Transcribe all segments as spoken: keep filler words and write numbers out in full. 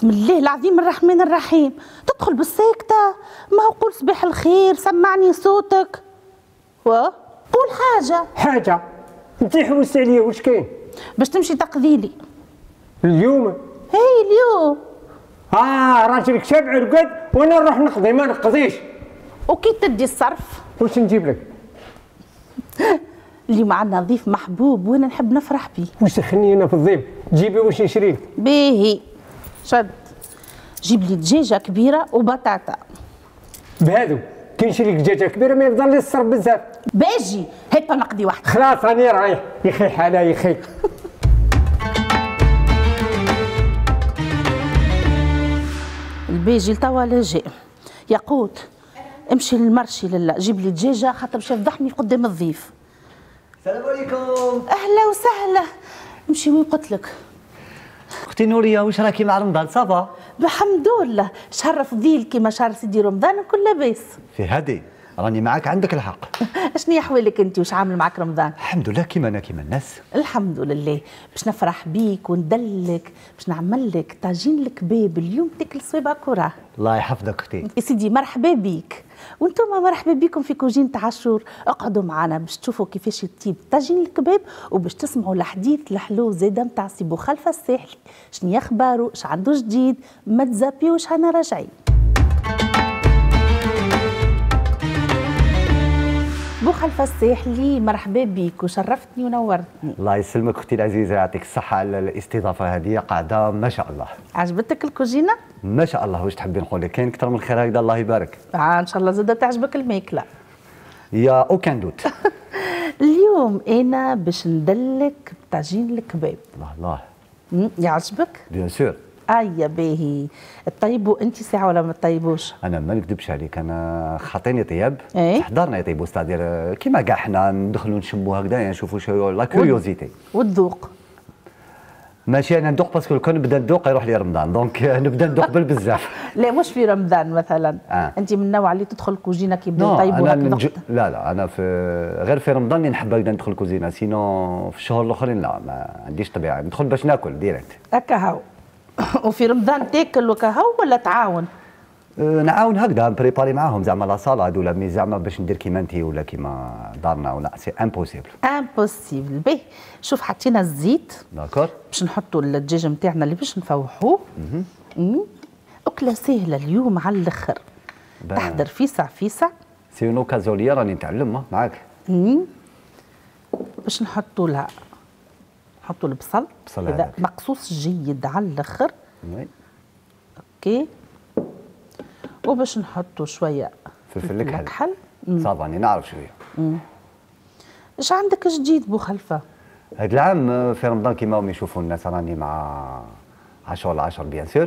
بسم الله العظيم الرحمن الرحيم، تدخل بالساكتة؟ ما هو قول صباح الخير، سمعني صوتك. و قول حاجة. حاجة؟ انت حوست عليا واش كاين؟ باش تمشي تقضيلي اليوم؟ هي اليوم. اه راجلك شابع رقد وانا نروح نقضي ما نقضيش. وكي تدي الصرف؟ واش نجيب لك؟ اليوم عندنا ضيف محبوب وانا نحب نفرح بيه. واش دخلني انا في الضيف؟ جيبي واش نشري لك؟ باهي شد، جيب لي دجاجة كبيرة وبطاطا. بهادو كي نشري لك دجاجة كبيرة ما يفضل لي الصرف بزاف. باجي هيك نقضي واحد. خلاص راني رايح يا خي حالة يا خي. الباجي لتوا لا جاء. ياقوت امشي للمرشي لله جيب لي دجاجة خاطر باش يفضحني قدام الضيف. السلام عليكم. اهلا وسهلا. امشي وين قلت لك. اختي نوريه واش راكي مع رمضان صافا؟ الحمد لله، شهر فضيل كيما شهر سيدي رمضان كل لاباس. في هادي راني معاك عندك الحق. اشني احوالك انت واش عامل معك رمضان؟ الحمد لله كيما انا كيما الناس. الحمد لله، باش نفرح بيك وندلك، باش نعمل لك طاجين الكباب اليوم تاكل صوابعك وراه. الله يحفظك اختي. يا سيدي مرحبا بيك، وانتم مرحبا بكم في كوجينة عاشور، اقعدوا معنا باش تشوفوا كيفاش يطيب طاجين الكباب وباش تسمعوا الحديث الحلو زاده نتاع سي بو خلفه الساحلي، شنو اخباره، اش عنده جديد، ما تزابيوش حنا راجعين. بو خلفه الساحلي مرحبا بيك وشرفتني ونورتني. الله يسلمك اختي العزيزه، يعطيك الصحه على الاستضافه هذه، قاعده ما شاء الله. عجبتك الكوجينه؟ ما شاء الله. واش تحبي نقول لك، كاين اكثر من خير هكذا الله يبارك. آه ان شاء الله زاده تعجبك الماكله. يا اوكان دوت. اليوم انا باش ندلك بطاجين الكباب. الله الله. يعجبك؟ بيان سور. ايا باهي، تطيبوا انت ساعه ولا ما تطيبوش؟ انا ما نكذبش عليك، انا خاطيني طياب. ايه؟ حضرنا يطيبوا ستادير كيما كاع حنا ندخلوا نشموا هكذا نشوفوا شو لا كيوريوزيتي. والذوق؟ ماشي انا ندوق باسكو كون نبدا ندوق يروح لي رمضان، دونك نبدا ندوق بالبزاف. لا مش في رمضان مثلا. آه. انت من النوع اللي تدخل الكوجينه كي يبداو يطيبوا يطيبوا انا نج... لا لا انا في غير في رمضان اللي نحب هكذا ندخل الكوزينه، سينو في الشهور الاخرين لا ما عنديش طبيعه، ندخل باش ناكل ديريكت. هكا هاو. وفي رمضان تاكل وكهو ولا تعاون؟ أه نعاون هكذا نبريباري معاهم زعما لا صالاد ولا مي زعما باش ندير كيما انت ولا كيما دارنا ولا سي امبوسيبل. امبوسيبل. باهي شوف حطينا الزيت. داكور. باش نحطوا الدجاج نتاعنا اللي باش نفوحوه. أكلة سهلة اليوم على الآخر. تحضر فيسع فيسع. سي اون اوكازيون راني نتعلم معاك. باش نحطوا لها نحطوا البصل هذا مقصوص جيد على الآخر. وي. اوكي. وباش نحطوا شوية فلفل الكحل. كحل. صافاني نعرف شوية. اش عندك جديد بو خلفة؟ هذا العام في رمضان كيما هم يشوفوا الناس راني مع عشر العشر بيان سور.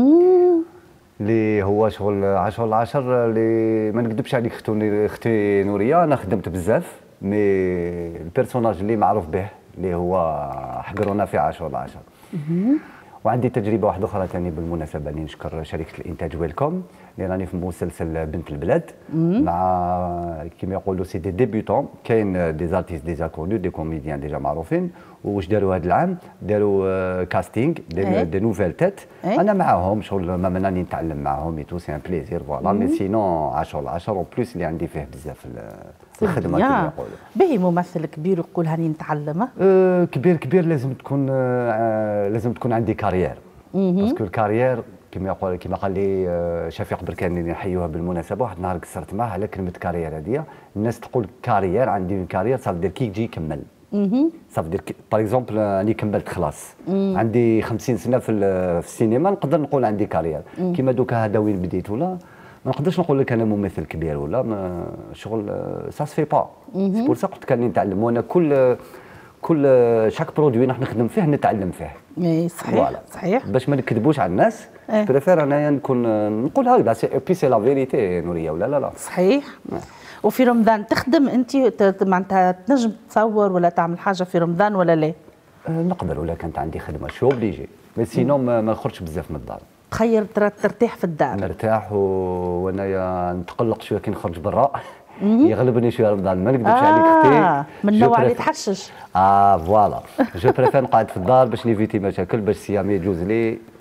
اللي هو شغل عشر العشر اللي ما نكذبش عليك اختي اختي نوريه، انا خدمت بزاف مي البيرسوناج اللي معروف به اللي هو حقرونا في عشر العشر. وعندي تجربه واحده اخرى ثاني بالمناسبه اللي نشكر شركه الانتاج ويلكوم اللي راني في مسلسل بنت البلاد مع كيما يقولوا سي دي ديبيوتون، كاين دي زارتيست ديجا كونو دي كوميديان ديجا معروفين. واش داروا هذا العام؟ داروا كاستينغ دي, دي نوفيل تيت. انا معاهم شغل ما مناني نتعلم معاهم اي تو سي ان بليزير فوالا. مي سينون عشرة على عشرة اون بليس اللي عندي فيه بزاف الخدمه كيما يقولوا. باهي ممثل كبير يقول هاني نتعلم. أه كبير كبير لازم تكون أه لازم تكون عندي كارير. باسكو الكارير كيما يقول كيما قال لي شفيق بركان اللي نحيوها بالمناسبه، واحد النهار قصرت معاه على كلمه كارير هذه. الناس تقول كارير عندي كارير صافي دير كي تجي يكمل. صافي دير باغ اكزومبل راني كملت خلاص عندي خمسين سنه في, في السينما نقدر نقول عندي كارير. كيما دوكا هذا وين بديت ولا ما نقدرش نقول لك انا ممثل كبير ولا ما شغل سا سفي با. سي بور سا قلت كاني نتعلم، وانا كل كل شاك برودوي نحن نخدم فيه نتعلم فيه. اي صحيح ولا. صحيح باش ما نكذبوش على الناس. اه. بريفير انايا نكون نقول هكذا سي بي سي لا فيريتي نوريه ولا لا لا صحيح. اه. وفي رمضان تخدم انت معناتها تنجم تصور ولا تعمل حاجه في رمضان ولا لا؟ اه نقدر ولا كانت عندي خدمه شو اوبليجي، بس سينو ما نخرجش بزاف من الدار. تخير ترتاح في الدار. نرتاح وانايا نتقلق شويه كي نخرج برا. يغلبني شويه رمضان ما نكذبش آه عليك اختي. من النوع اللي تحشش. اه فوالا جو بريفير نقعد في الدار باش نيفيتي مشاكل باش الصيام يجوز لي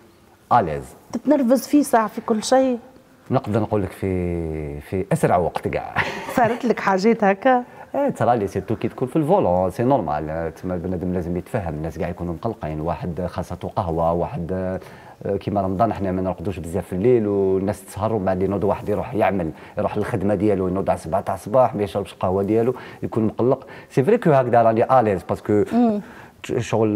اليز. تتنرفز فيه ساعه في كل شيء؟ نقدر نقول لك في في اسرع وقت كاع. صارت لك حاجات هكا؟ ايه ترى لي سيرتو كي تكون في الفولون سي نورمال، تما البنادم لازم يتفهم، الناس كاع يكونوا مقلقين، واحد خاصته قهوه، واحد كيما رمضان احنا ما نرقدوش بزاف في الليل والناس تسهر ومن بعد ينوض واحد يروح يعمل يروح للخدمه ديالو ينوض على سبعة تاع الصباح ما يشربش القهوه ديالو يكون مقلق. سي فري كو هكذا راني اليز باسكو شغل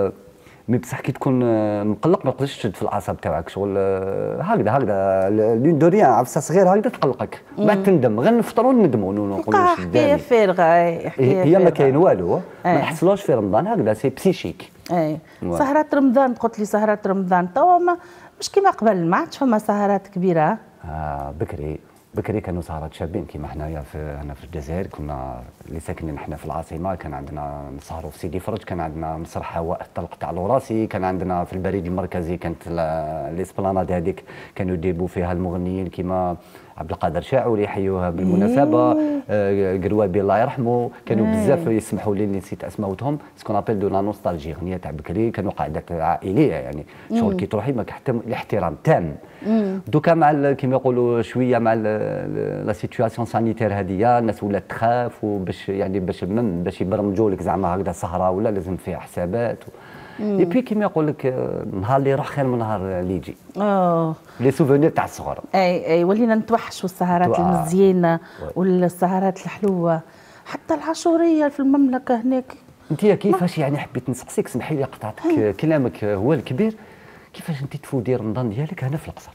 مي بصح كي تكون مقلق ما تقدرش تشد في الاعصاب تاعك شغل هكذا هكذا لون دو ريان عفسه صغير هكذا تقلقك بعد تندم غير نفطروا وندموا نقولوا واش حكايه فارغه. هي ما كاين والو ما نحصلوش في رمضان هكذا سي بسيشيك. اي سهرات رمضان قلت لي سهرات رمضان توا مش كيما قبل ما عادش فما سهرات كبيره. اه بكري بكري كانوا سهرات شابين كيما حنايا في هنا في الجزائر كنا اللي ساكنين حنا في العاصمه كان عندنا نسهروا في سيدي فرج، كان عندنا مسرح هواء الطلق تاع لوراسي، كان عندنا في البريد المركزي كانت ليسبلاناد هذيك كانوا يديروا فيها المغنيين كيما عبد القادر شاعوري يحيوها بالمناسبه، آه قروابي الله يرحمه، كانوا بزاف يسمحوا لي نسيت اسماوتهم سكون ابيل دو لا نوستالجي اغنيه تاع بكري، كانوا قاعدات عائليه يعني شغل كي تروحي ماك حتى الاحترام تام. دوكا مع كيما يقولوا شويه مع لا سيتوياسيون سانيتير هذه الناس ولات تخاف وباش يعني باش باش يبرمجوا لك زعما هكذا سهره ولا لازم فيها حسابات اي بي كيما يقول لك النهار اللي يروح خير من النهار اللي يجي. اه لي سوفونير تاع الصغر. اي اي ولينا نتوحشوا السهرات المزيانه والسهرات الحلوه حتى العاشوريه في المملكه هناك. انت كيفاش يعني حبيت نسقسيك سمحي لي قطعتك كلامك هو الكبير، كيفاش انت تفودي رمضان ديالك هنا في القصر؟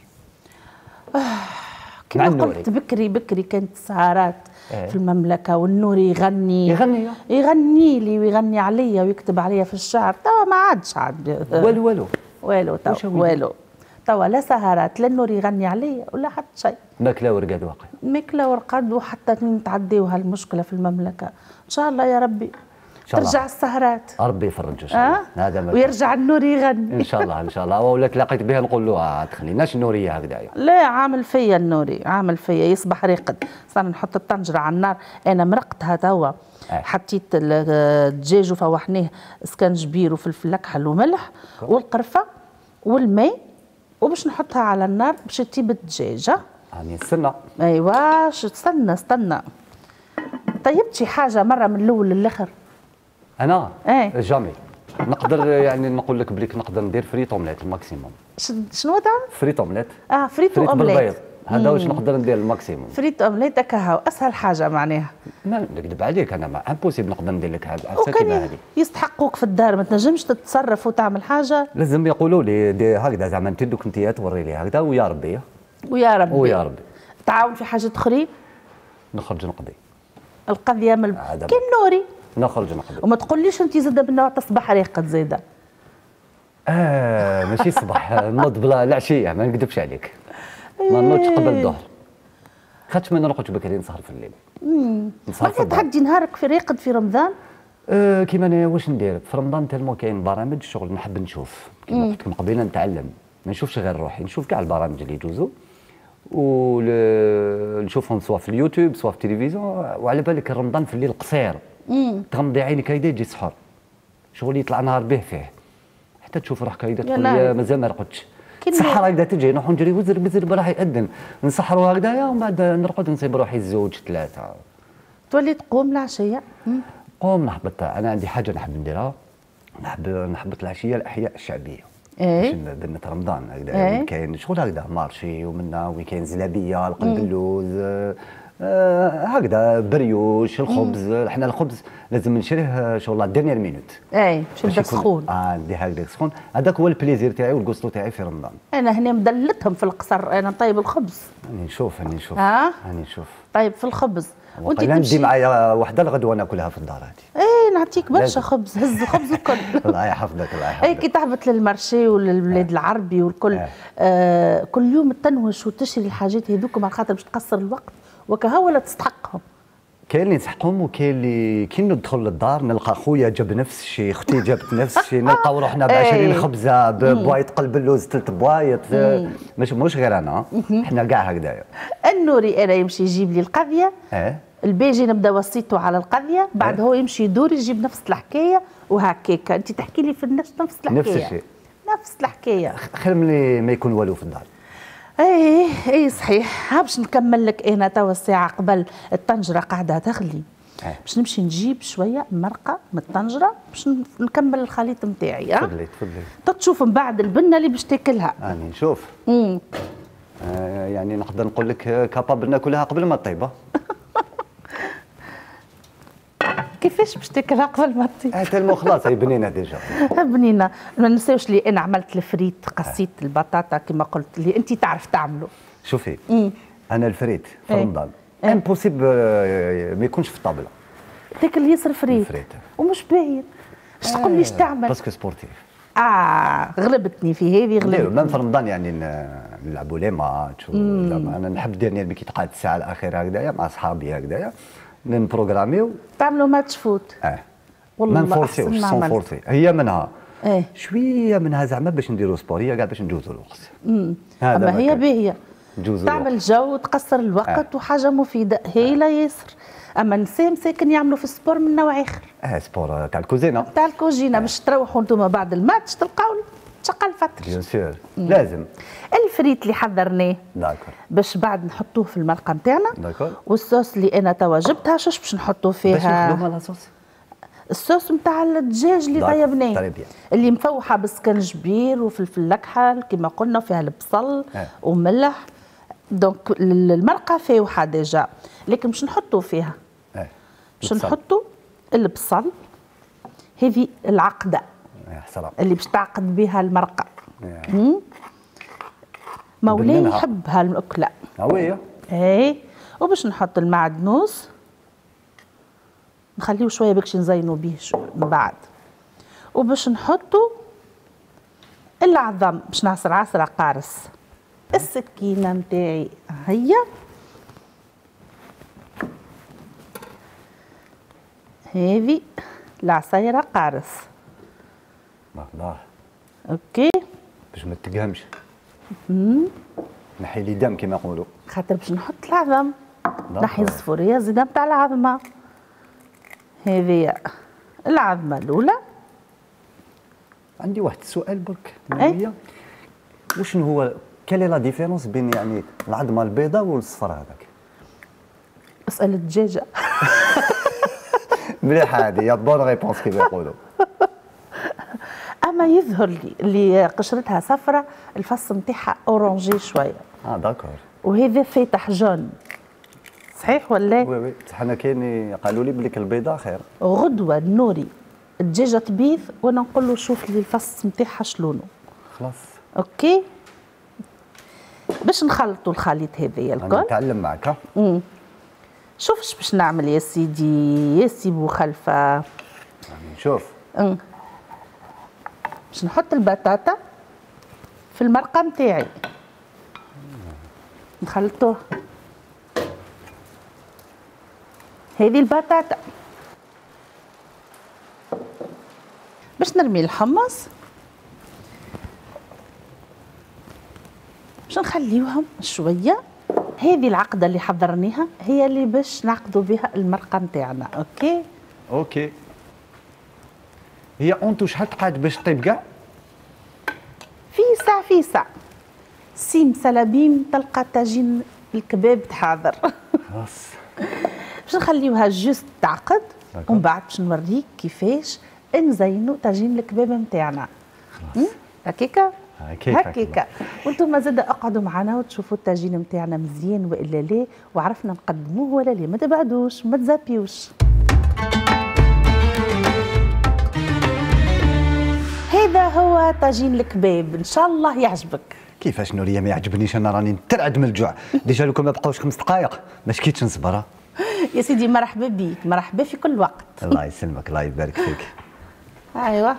آه كما قلت بكري بكري كانت السهرات آه. في المملكه والنوري يغني يغني يغني لي ويغني عليا ويكتب عليا في الشعر. توا ما عادش عاد والو والو والو توا والو توا لا سهرات لا النوري يغني عليا ولا حتى شيء. ماكله ورقاد واقع ماكله ورقاد وحتى نتعديو هالمشكله في المملكه ان شاء الله يا ربي ترجع السهرات ربي يفرج ان شاء الله. آه؟ هذا ويرجع النوري يغني ان شاء الله ان شاء الله. ولا تلاقيت بها نقول له تخليناش النوريه هكذايا. لا عامل فيا النوري عامل فيا يصبح راقد. صار نحط الطنجره على النار انا مرقتها توا آه. حطيت الدجاج وفوحناه اسكنجبير وفلفل اكحل وملح والقرفه والماء وباش نحطها على النار باش تطيب الدجاجه. يعني استنى ايوا استنى استنى. طيبت شي حاجه مره من الاول للاخر؟ انا ايه جامي نقدر يعني نقول لك بليك نقدر ندير فريت اومليت الماكسيموم. شنو تعمل؟ فريت اومليت. اه فريت, فريت اومليت بالبيض هذا واش نقدر ندير الماكسيموم. فريت اومليت هكا هاو اسهل حاجه معناها. ما نكذب عليك انا ما امبوسيبل نقدر ندير لك هذا كيما هذه. يستحقوك في الدار ما تنجمش تتصرف وتعمل حاجه. لازم يقولوا لي هكذا زعما انت دوك انت توري لي هكذا ويا ربي ويا ربي ويا ربي تعاون في حاجات اخرين. نخرج نقضي القضيه من كيم نوري نخرج نقضي. وما تقوليش انت زاده بالنوع تصبح راقد زاده. اه ماشي الصباح نوض بلا العشيه ما نكذبش عليك ما نوضش قبل الظهر خاطش ما نرقدش بكري نسهر في الليل. امم معناتها تعدي نهارك في راقد في رمضان؟ آه كيما انا واش ندير في رمضان تالمو كاين برامج شغل نحب نشوف كيما قلت لكم قبيله نتعلم ما نشوفش غير روحي نشوف كاع البرامج اللي يجوزوا ونشوفهم سواء في اليوتيوب سواء في التلفزيون. وعلى بالك رمضان في الليل قصير تغمضي عينك هيدا يجي السحور شغل يطلع نهار به فيه حتى تشوف روحك هيدا تقول يا مازال ما رقدتش. السحر هكذا تجي نروحوا نجري وزر بزر براح يأذن نسحروا هكذايا ومن بعد نرقد نصيب روحي الزوج ثلاثه. تولي تقوم العشيه؟ قوم نهبط انا عندي حاجه نحب نديرها نحب نهبط العشيه الاحياء الشعبيه. ايه بنت رمضان هكذا ايه؟ كاين شغل هكذا مارشي ومنا وين كاين زلابيه القندلوز آه هكذا بريوش الخبز. احنا الخبز لازم نشريه شغل ديرنيير مينوت. اي باش يبدا سخون. اه ندي هكذا سخون هذاك هو البليزير تاعي والكوستو تاعي في رمضان. انا هنا مدلتهم في القصر انا طيب الخبز. راني نشوف راني نشوف ها راني نشوف طيب في الخبز وانت تمشي ندي معايا وحده الغدوه ناكلها في الدار هذه. ايه نعطيك برشا خبز هز الخبز الكل. الله يحفظك الله يحفظك. اي كي تهبط للمارشي وللبلاد العربي والكل آه. آه كل يوم تنوش وتشري الحاجات هذوك على خاطر باش تقصر الوقت وكها ولا تستحقهم. كاين اللي نسحقهم وكاين اللي كي ندخل للدار نلقى خويا جاب نفس الشيء اختي جابت نفس الشيء نلقاو روحنا ب عشرين خبزه ببوايط قلب اللوز ثلاث بوايط مش مش غير انا احنا كاع هكذايا. النوري انا يمشي يجيب لي القضيه اه الباجي نبدا وصيته على القضيه بعد اه؟ هو يمشي يدور يجيب نفس الحكايه وهكاك انت تحكي لي في نفس نفس الحكايه نفس الشيء نفس الحكايه. خير ملي ما يكون والو في الدار. ايه ايه صحيح. ها باش نكمل لك انا توا الساعه قبل الطنجره قاعده تغلي. أه. باش نمشي نجيب شويه مرقه من الطنجره باش نكمل الخليط نتاعي. ها تفضلي تفضلي. تشوف من بعد البنه اللي باش تاكلها. راني نشوف. امم آه يعني نقدر نقول لك كابابل ناكلها قبل ما تطيب. كيفاش باش تاكلها قبل ما تطيب؟ حتى المو خلاص هي بنينه ديجا. بنينه. ما ننساوش اللي انا عملت الفريت، قصيت البطاطا كما قلت اللي انت تعرف تعمله. شوفي مم. انا الفريت في إيه. رمضان إيه. امبوسيبل ما يكونش في الطابله. تاكل ياسر فريت الفريت. ومش باين. اش تقول لي اش تعمل؟ باسكو سبورتيف. اه غلبتني في هذه نديرو غلبتني. ميم في رمضان يعني نلعبوا لي ماتش. انا نحب دير ملي كيتقعد الساعه الاخيره هكذايا مع صحابي هكذايا نبروغراميو. تعملوا ماتش فوت. اه والله ما نفورسيوش أحسن ما سون عملت. فورسي. هي منها ايه شويه منها زعما باش نديروا سبور، هي كاع باش نجوزوا الوقت. امم هذا اما ما هي كان. باهيه نجوزوا تعمل جو تقصر الوقت. آه. وحاجه مفيده هايله ياسر. اما نساء مساكن يعملوا في السبور من نوع اخر اه سبور تاع الكوزينه تاع الكوجينه باش تروحوا انتم بعد الماتش تلقاو تشقى الفتر. بيان سور لازم. الفريت اللي حضرناه داكور باش بعد نحطوه في المرقه نتاعنا. داكور. والصوص اللي انا توا جبتها شوش باش نحطوا باش فيها؟ نخدموا لاصوص. الصوص نتاع الدجاج اللي داكور، طيبناه طري بيان. اللي مفوحه بسكنجبير وفلفل اكحل كما قلنا فيها البصل اه. وملح. دونك المرقه فاوحه ديجا لكن باش نحطوا فيها اه باش نحطوا البصل. هذه العقده يا حسرة. اللي باش تعقد بها المرقه. يا. مم. مولاي بننها. يحب هالمأكله. هويه. اي وباش نحط المعدنوس نخليه شويه باش نزينوا به من بعد. وباش نحطوا العظم باش نعصر عصره قارص. السكينه نتاعي هي هذه العصيره قارص. الله اوكي باش ما تقهمش. نحي لي دم كما يقولوا. خاطر باش نحط العظم داكور. نحي الصفوريه زيده نتاع العظمه. هذه العظمه الاولى. عندي واحد السؤال برك أي. مالية. وشنو هو كالي لا ديفيرونس بين يعني العظمه البيضاء والصفر هذاك؟ اسال الدجاجه. مليحه هذه يا بون ريبونس كيما يقولوا. اما يظهر لي اللي قشرتها صفرة الفص نتاعها اورانجي شويه اه داكور. وهذا فاتح جون. صحيح ولا؟ وي وي بصح انا كاين قالوا لي بليك البيضاء خير. غدوه نوري الدجاجه تبيض وانا نقول له شوف لي الفص نتاعها شلونه. خلاص اوكي باش نخلطوا الخليط هذايا انا الكل. نتعلم معك. ها امم شوف اش باش نعمل يا سيدي يا سي بوخلفه. يعني نشوف. امم باش نحط البطاطا في المرقه نتاعي نخلطوه. هذه البطاطا باش نرمي الحمص باش نخليوهم شويه. هذه العقده اللي حضرناها هي اللي باش نعقدوا بها المرقه نتاعنا. اوكي اوكي. هي اونتو شحال تقعد باش طيب كاع؟ فيسع فيسع سيم سلابيم تلقى طاجين الكباب تحاضر. خلاص. باش نخليوها جوست تعقد داكور. ومن بعد باش نوريك كيفاش نزينوا طاجين الكباب نتاعنا. هكاكا هكاك هكاكا. وانتم زاد اقعدوا معنا وتشوفوا الطاجين نتاعنا مزيان والا لا وعرفنا نقدموه ولا لا. ما تبعدوش ما تزابيوش. هذا هو طاجين الكباب ان شاء الله يعجبك. كيفاش نوريه ما يعجبنيش انا راني نترعد من الجوع. ديجا لو كان ما بقاوش خمس دقائق ما شكيتش نصبر. يا سيدي مرحبا بيك مرحبا في كل وقت. الله يسلمك الله يبارك فيك. ايوه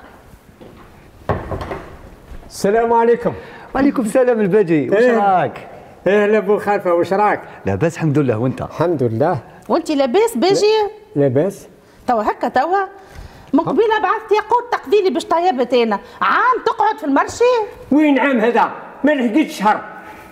السلام عليكم. وعليكم السلام الباجي. واش إيه. راك؟ ايه لابو خلفه واش راك؟ لاباس الحمد لله وانت؟ الحمد لله. وانت لاباس باجي؟ لاباس. توا هكا توا من قبيله بعثت ياقوت تقديري باش طيبت انا عام تقعد في المرشي. وين عام هذا؟ ما لحقتش شهر.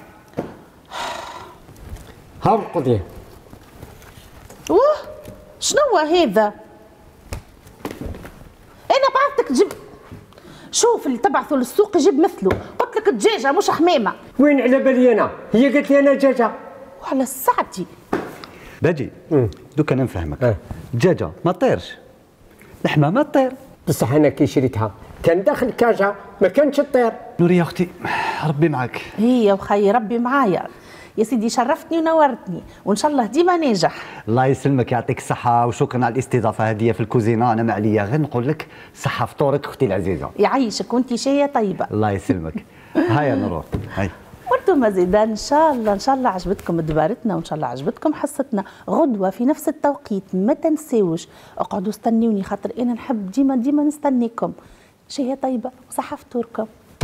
ها القضيه. اوه شنو هذا؟ انا بعثتك تجيب شوف اللي تبعثوا للسوق يجيب مثله، قلت لك دجاجه مش حمامه. وين على بالي انا؟ هي قالت لي انا دجاجه. وعلى ساعتي. باجي دوك انا نفهمك. اه. الدجاجه ما تطيرش، الحمامه تطير. بصح انا كي شريتها كان داخل كاجا ما كانتش تطير. نوريه اختي ربي معك. هي وخي ربي معايا يا سيدي، شرفتني ونورتني وان شاء الله ديما ناجح. الله يسلمك يعطيك الصحة وشكرا على الاستضافة هذه في الكوزينة. أنا ما عليا غير نقول لك صحة فطورك أختي العزيزة. يعيشك وانتي شاية طيبة. الله يسلمك. هيا نروح هيا. وانتم زيدا ان شاء الله ان شاء الله عجبتكم دبارتنا وان شاء الله عجبتكم حصتنا. غدوة في نفس التوقيت ما تنساوش اقعدوا استنوني، خاطر انا نحب ديما ديما نستنيكم. شاية طيبة وصحة فطوركم.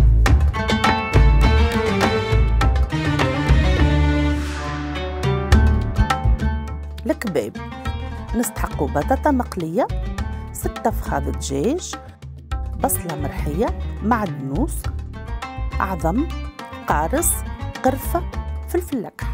الكباب نستحقوا بطاطا مقلية، ستة فخاد دجاج، بصلة مرحية، معدنوس، عظم، قارص، قرفة، فلفل لكح.